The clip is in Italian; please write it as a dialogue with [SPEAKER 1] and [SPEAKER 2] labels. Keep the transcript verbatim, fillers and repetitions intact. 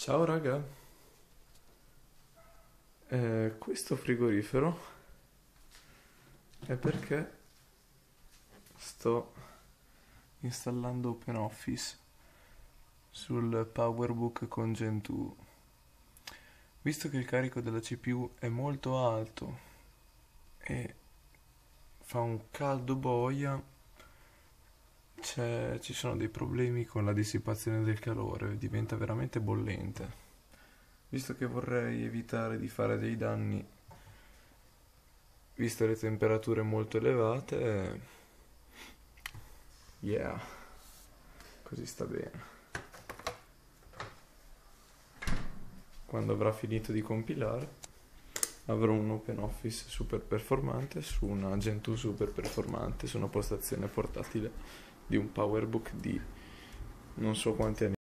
[SPEAKER 1] Ciao raga, Eh, questo frigorifero è perché sto installando OpenOffice sul PowerBook con Gentoo. Visto che il carico della C P U è molto alto e fa un caldo boia, c'è- ci sono dei problemi con la dissipazione del calore, diventa veramente bollente. Visto che vorrei evitare di fare dei danni, viste le temperature molto elevate, yeah, così sta bene. Quando avrà finito di compilare, avrò un OpenOffice super performante su una Gentoo super performante su una postazione portatile di un PowerBook di non so quanti anni